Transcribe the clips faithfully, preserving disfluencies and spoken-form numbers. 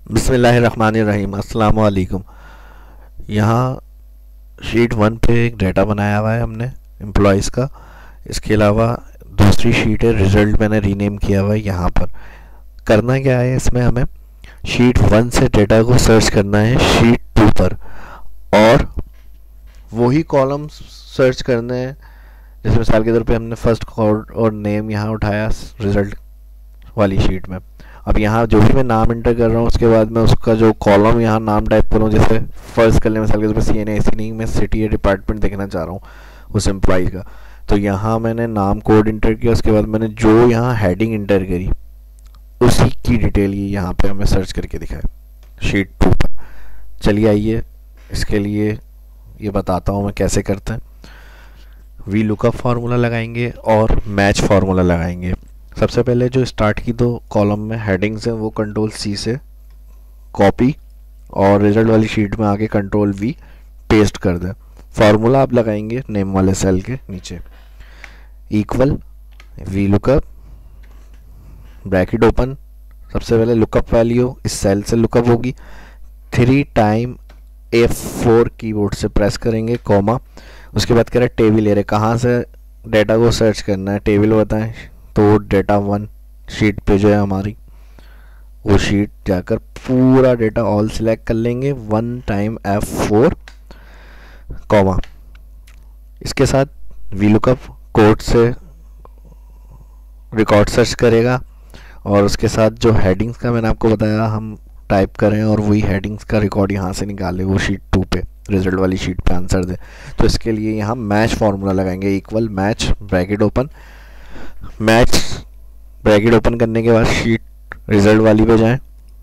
बिस्मिल्लाहिर्रहमानिर्रहीम। अस्सलाम वालेकुम। यहाँ शीट वन पे एक डाटा बनाया हुआ है हमने एम्प्लॉयज़ का। इसके अलावा दूसरी शीट है रिज़ल्ट, मैंने रीनेम किया हुआ है। यहाँ पर करना क्या है, इसमें हमें शीट वन से डेटा को सर्च करना है शीट टू पर, और वही कॉलम सर्च करने हैं। जैसे मिसाल के तौर पे हमने फर्स्ट कोड और नेम यहाँ उठाया रिज़ल्ट वाली शीट में। अब यहाँ जो भी मैं नाम इंटर कर रहा हूँ उसके बाद मैं उसका जो कॉलम यहाँ नाम टाइप करूँ, जैसे फर्स्ट कर ले मिसाल के तौर पर सी एन ए सी नहीं, मैं सिटी या डिपार्टमेंट देखना चाह रहा हूँ उस एम्प्लॉय का। तो यहाँ मैंने नाम कोड इंटर किया, उसके बाद मैंने जो यहाँ हेडिंग इंटर करी उसी की डिटेल ये यहाँ पे हमें सर्च करके दिखाए शीट टू पर। चलिए आइए इसके लिए ये बताता हूँ मैं कैसे करते हैं। वी लुकअप फार्मूला लगाएंगे और मैच फार्मूला लगाएंगे। सबसे पहले जो स्टार्ट की दो कॉलम में हेडिंग्स हैं वो कंट्रोल सी से कॉपी और रिजल्ट वाली शीट में आके कंट्रोल वी पेस्ट कर दें। फार्मूला आप लगाएंगे नेम वाले सेल के नीचे, equal V lookup bracket open. सबसे पहले लुकअप वैल्यू इस सेल से लुकअप होगी, three time F four keyboard से प्रेस करेंगे, कॉमा। उसके बाद कह रहे हैं टेबल एरे, कहाँ से डेटा को सर्च करना है टेबल बताएं। तो डेटा वन शीट पे जो है हमारी वो शीट जाकर पूरा डेटा ऑल सिलेक्ट कर लेंगे, one time F four comma. इसके साथ वी लुकअप कोड से रिकॉर्ड सर्च करेगा, और उसके साथ जो हेडिंग्स का मैंने आपको बताया हम टाइप करें और वही हेडिंग्स का रिकॉर्ड यहाँ से निकाले वो शीट टू पे रिजल्ट वाली शीट पे आंसर दे। तो इसके लिए यहाँ मैच फार्मूला लगाएंगे, equal match bracket open. Match bracket open करने के बाद शीट रिजल्ट वाली पे जाएं,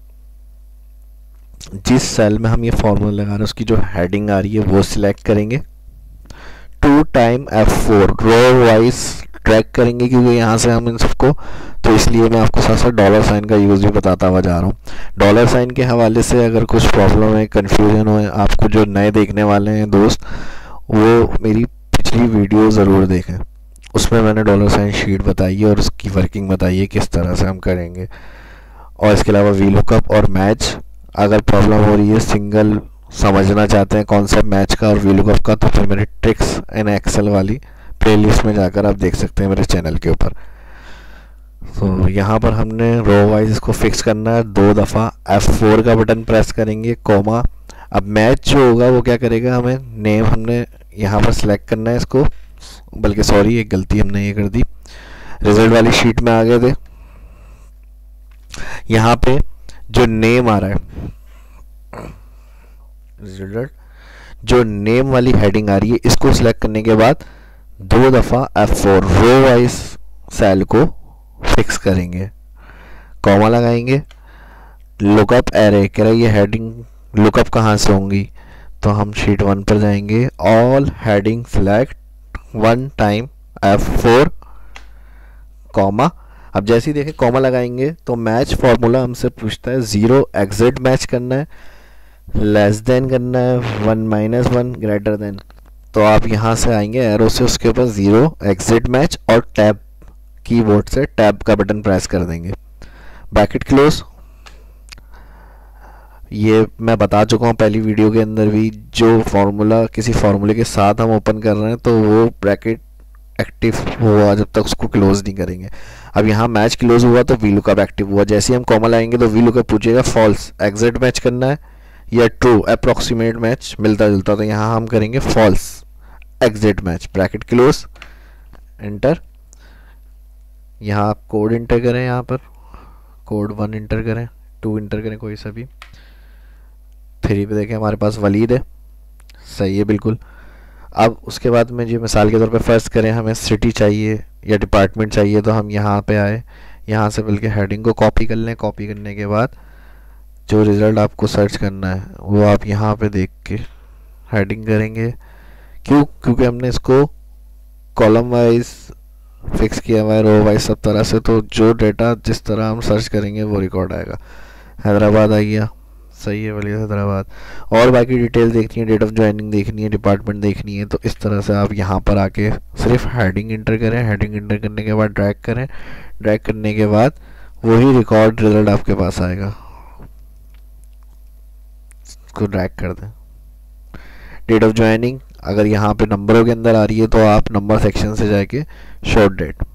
जिस सेल में हम ये फार्मूला लगा रहे हैं उसकी जो हेडिंग आ रही है वो सिलेक्ट करेंगे, two time F four row wise track करेंगे क्योंकि यहाँ से हम इन सबको, तो इसलिए मैं आपको साथ साथ डॉलर साइन का यूज़ भी बताता हुआ जा रहा हूँ। डॉलर साइन के हवाले से अगर कुछ प्रॉब्लम है, कन्फ्यूजन हो, आपको जो नए देखने वाले हैं दोस्त, वो मेरी पिछली वीडियो ज़रूर देखें, उसमें मैंने डॉलर साइन शीट बताई है और उसकी वर्किंग बताई है किस तरह से हम करेंगे। और इसके अलावा वी लुकअप और मैच, अगर प्रॉब्लम हो रही है सिंगल समझना चाहते हैं कॉन्सेप्ट मैच का और वी लुकअप का, तो फिर मेरी ट्रिक्स इन एक्सेल वाली प्लेलिस्ट में जाकर आप देख सकते हैं मेरे चैनल के ऊपर। तो यहाँ पर हमने रो वाइज इसको फिक्स करना है, दो दफ़ा एफ फोर का बटन प्रेस करेंगे, कॉमा। अब मैच जो होगा वो क्या करेगा, हमें नेम हमने यहाँ पर सिलेक्ट करना है इसको, बल्कि सॉरी एक गलती हमने ये कर दी, रिजल्ट वाली शीट में आ गए थे। यहाँ पे जो नेम आ रहा है, रिजल्ट जो नेम वाली हेडिंग आ रही है, इसको सिलेक्ट करने के बाद दो दफ़ा F four row wise cell को फिक्स करेंगे, कॉमा लगाएंगे। लुकअप एरे कह रहा है ये हेडिंग लुकअप कहाँ से होंगी, तो हम शीट वन पर जाएंगे, all heading select one time F four comma. अब जैसे ही देखें कॉमा लगाएंगे तो मैच फार्मूला हमसे पूछता है ज़ीरो एग्जिट मैच करना है, लेस देन करना है, one minus one, greater than. तो आप यहाँ से आएंगे एरो से, उसके ऊपर ज़ीरो एग्जिट मैच और टैब कीबोर्ड से टैब का बटन प्रेस कर देंगे, ब्रैकेट क्लोज। ये मैं बता चुका हूँ पहली वीडियो के अंदर भी, जो फार्मूला किसी फार्मूले के साथ हम ओपन कर रहे हैं तो वो ब्रैकेट एक्टिव हुआ जब तक उसको क्लोज नहीं करेंगे। अब यहाँ मैच क्लोज हुआ तो वी लुकअप एक्टिव हुआ, जैसे ही हम कॉमा लाएंगे तो वी लुकअप पूछेगा फॉल्स एग्जिट मैच करना है या ट्रू अप्रॉक्सीमेट मैच मिलता जुलता, तो यहाँ हम करेंगे false exact match, bracket close, enter. यहाँ आप कोड इंटर करें, यहाँ पर कोड वन इंटर करें, टू इंटर करें, कोई सा भी। थ्री पे देखें हमारे पास वलीद है, सही है बिल्कुल। अब उसके बाद में जो मिसाल के तौर पे फर्स्ट करें हमें सिटी चाहिए या डिपार्टमेंट चाहिए, तो हम यहाँ पे आए, यहाँ से बल्कि हेडिंग को कॉपी कर लें। कॉपी करने के बाद जो रिज़ल्ट आपको सर्च करना है वो आप यहाँ पे देख के हेडिंग करेंगे, क्यों क्योंकि हमने इसको कॉलम वाइज फिक्स किया हुआ है, रो वाइज सब तरह से, तो जो डेटा जिस तरह हम सर्च करेंगे वो रिकॉर्ड आएगा। हैदराबाद आ गया, सही है, वलीद हैदराबाद। और बाकी डिटेल देखनी है, डेट ऑफ ज्वाइनिंग देखनी है, डिपार्टमेंट देखनी है, तो इस तरह से आप यहाँ पर आके सिर्फ हेडिंग इंटर करें। हेडिंग इंटर करने के बाद ड्रैग करें, ड्रैग करने के बाद वही रिकॉर्ड रिजल्ट आपके पास आएगा। इसको ड्रैग कर दें। डेट ऑफ ज्वाइनिंग अगर यहाँ पे नंबरों के अंदर आ रही है तो आप नंबर सेक्शन से जाके short date,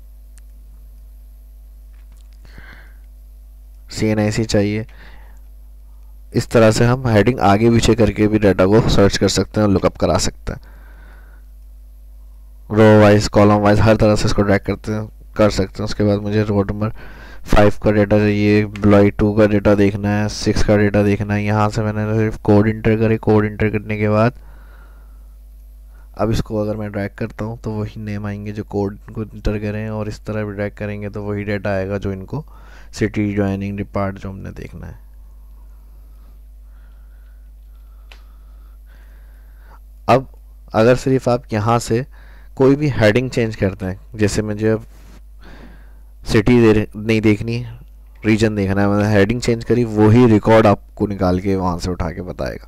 C N I C चाहिए। इस तरह से हम हेडिंग आगे पीछे करके भी डाटा को सर्च कर सकते हैं और लुकअप करा सकते हैं। रो वाइज, कॉलम वाइज, हर तरह से इसको ड्रैग करते हैं कर सकते हैं। उसके बाद मुझे रो नंबर फाइव का डेटा चाहिए, एम्प्लॉय टू का डेटा देखना है, सिक्स का डेटा देखना है। यहाँ से मैंने सिर्फ कोड इंटर करे। कोड इंटर करने के बाद अब इसको अगर मैं ड्रैग करता हूँ तो वही नेम आएंगे जो कोड को इंटर करें, और इस तरह भी ड्रैग करेंगे तो वही डेटा आएगा जो इनको सिटी, ज्वाइनिंग, डिपार्ट जो हमने देखना है। अब अगर सिर्फ आप यहाँ से कोई भी हेडिंग चेंज करते हैं, जैसे मुझे अब सिटी दे नहीं देखनी, रीजन देखना है, मैंने हेडिंग चेंज करी, वही रिकॉर्ड आपको निकाल के वहाँ से उठा के बताएगा।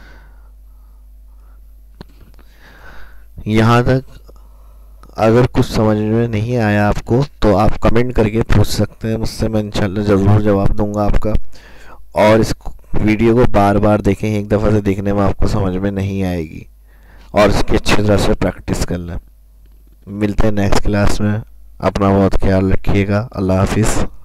यहाँ तक अगर कुछ समझ में नहीं आया आपको तो आप कमेंट करके पूछ सकते हैं मुझसे, मैं इंशाल्लाह ज़रूर जवाब दूंगा आपका। और इस वीडियो को बार बार देखें, एक दफ़ा से देखने में आपको समझ में नहीं आएगी, और इसकी अच्छी तरह से प्रैक्टिस कर लें। मिलते हैं नेक्स्ट क्लास में, अपना बहुत ख्याल रखिएगा। अल्लाह हाफिज़।